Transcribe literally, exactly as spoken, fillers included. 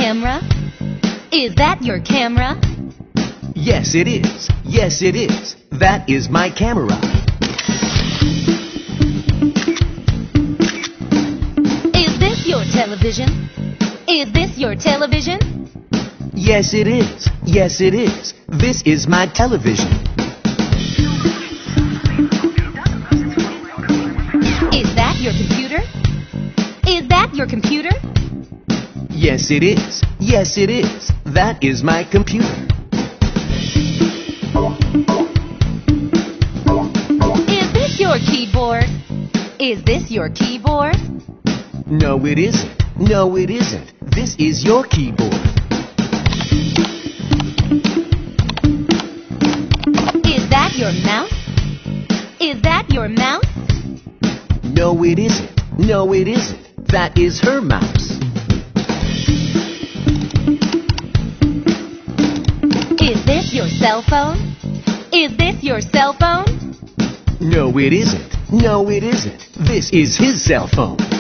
camera? Is that your camera? Yes, it is. Yes, it is. That is my camera. Is this your television? Is this your television? Yes, it is. Yes, it is. This is my television. Is that your computer? Is that your computer? Yes, it is. Yes, it is. That is my computer. Is this your keyboard? Is this your keyboard? No, it isn't. No, it isn't. This is your keyboard. Is that your mouse? Is that your mouse? No, it isn't. No, it isn't. That is her mouse. Is this your cell phone? Is this your cell phone? No, it isn't. No, it isn't. This is his cell phone.